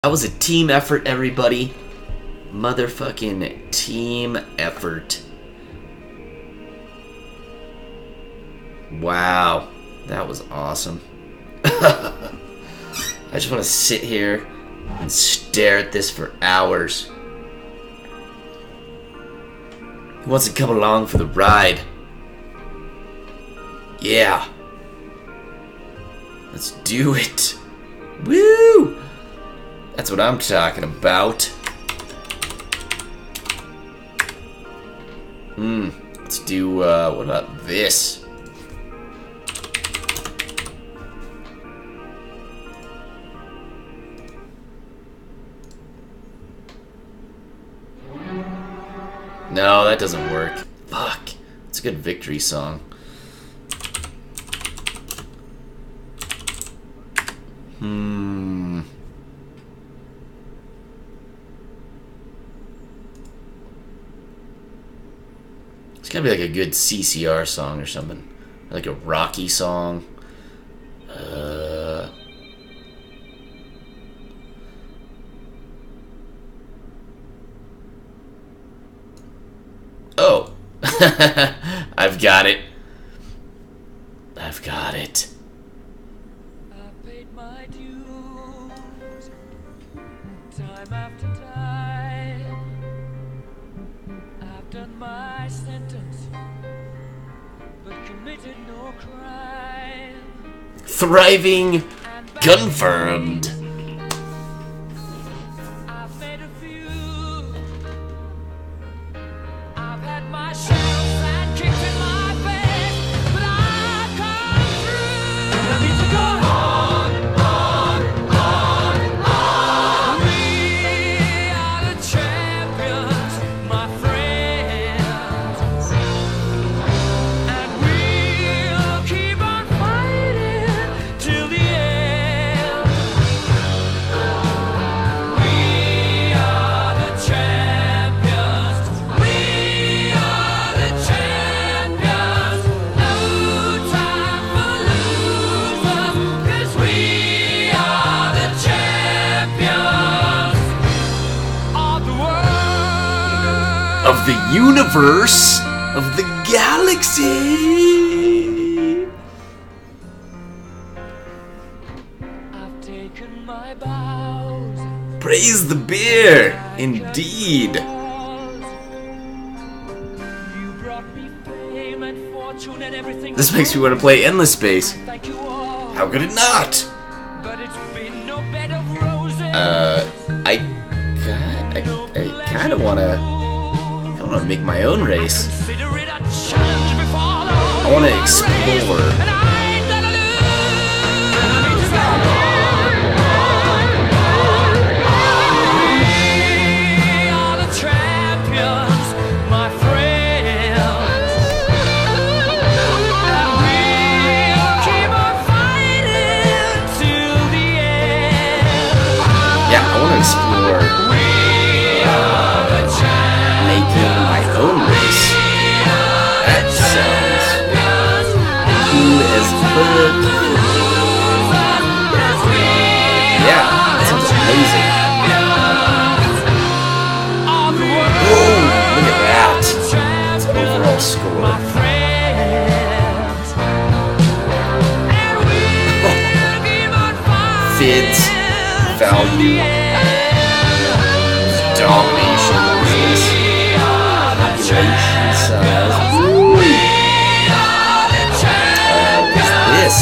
That was a team effort, everybody. Motherfucking team effort. Wow. That was awesome. I just want to sit here and stare at this for hours. Who wants to come along for the ride? Yeah. Let's do it. Woo! That's what I'm talking about. Let's do, what about this? No, that doesn't work. Fuck. It's a good victory song. It's gotta be like a good CCR song or something. Like a Rocky song. Oh. I've got it. I've got it. I've paid my dues time after time. I've done my sentence, but committed no crime. Thriving confirmed. I've made a few. I've had my shadows and kicks in my face, but I've come through. I need to go on. We are the champions, my friends, and we'll keep on fighting till the end. We are the champions. We are the champions. No time for losers, 'cause we are the champions of the world. Of the universe. Of the galaxy. I've taken my bows. Praise the beer. Indeed. You brought me fame and fortune and everything. This makes me want to play Endless Space. Thank you all. How could it not? But it's been no bed of roses. I kind of want to make my own race. Consider it a challenge before the whole I want to world race. explore. And I ain't gonna lose. I need to go. We are the champions, my friends. And we'll keep on fighting till the end. Yeah, I want to explore We are the champions. making my own race. That sounds cool as fuck. Yeah, that sounds amazing. Whoa, look at that. It's overall score. Fids, value, domination, business, population size. What's this?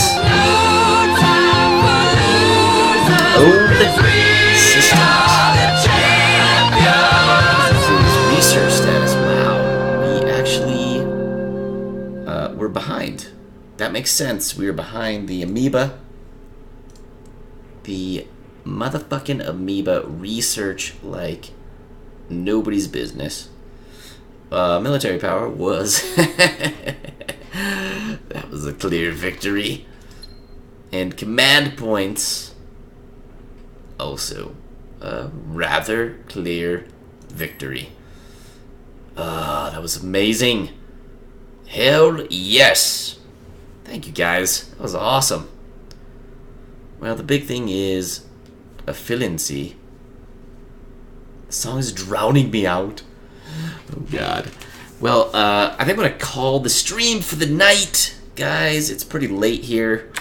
Old systems. This is research status. Wow, we actually we're behind. That makes sense. We are behind the amoeba. The motherfucking amoeba research like nobody's business. Military power was that was a clear victory. And command points also a rather clear victory. That was amazing. Hell yes. Thank you guys. That was awesome. Well, the big thing is efficiency. The song is drowning me out. Oh God. Well, I think I'm gonna call the stream for the night, guys. It's pretty late here.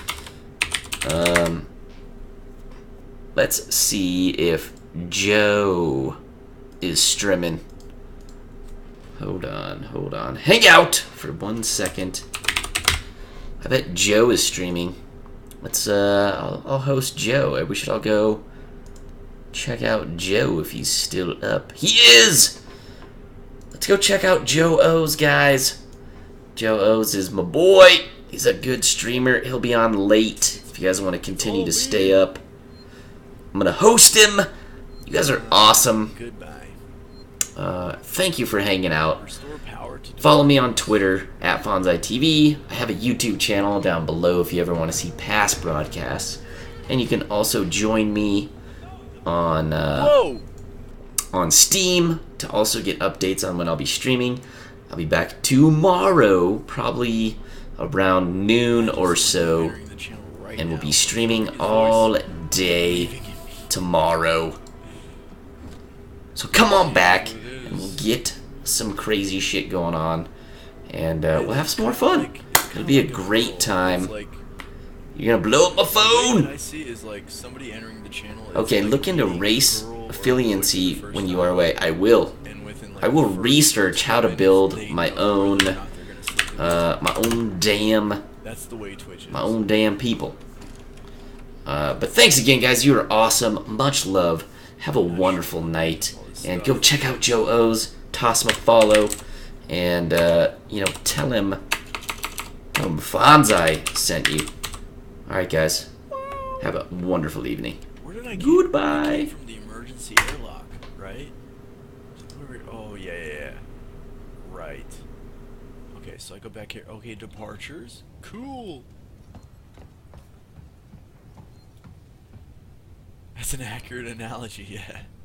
Let's see if Joe is streaming. Hold on. Hang out for 1 second. I bet Joe is streaming. Let's, I'll host Joe. We should all go check out Joe if he's still up. He is! Let's go check out Joe O's, guys. Joe O's is my boy. He's a good streamer. He'll be on late if you guys want to continue to stay up. I'm going to host him. You guys are awesome. Thank you for hanging out. Follow me on Twitter, @FonziTV. I have a YouTube channel down below if you ever want to see past broadcasts. And you can also join me on Steam to also get updates on when I'll be streaming. I'll be back tomorrow, probably around noon or so. And we'll be streaming all day tomorrow. So come on back and we'll get some crazy shit going on. And we'll have some more fun. It'll be a great time. You're gonna blow up my phone! Okay, look into race affiliancy when you are away. I will. I will research how to build my own damn people. But thanks again, guys. You are awesome. Much love. Have a wonderful night. And go check out Joe O's. Toss him a follow. And, you know, tell him Fonzie sent you. Alright, guys. Have a wonderful evening. Goodbye. From the emergency airlock, right? Oh, yeah. Right. Okay, so I go back here. Okay, departures. Cool. That's an accurate analogy, yeah.